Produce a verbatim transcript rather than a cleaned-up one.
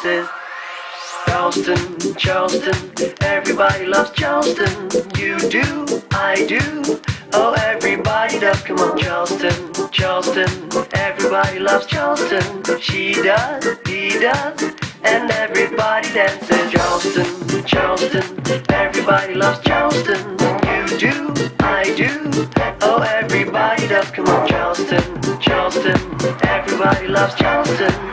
dances. Charleston, Charleston, everybody loves Charleston. You do, I do, oh everybody does. Come on, Charleston, Charleston, everybody loves Charleston. She does, he does, and everybody dances. Charleston, Charleston, everybody loves Charleston. You do, I do, oh everybody does. Come on, Charleston, Charleston, everybody loves Charleston.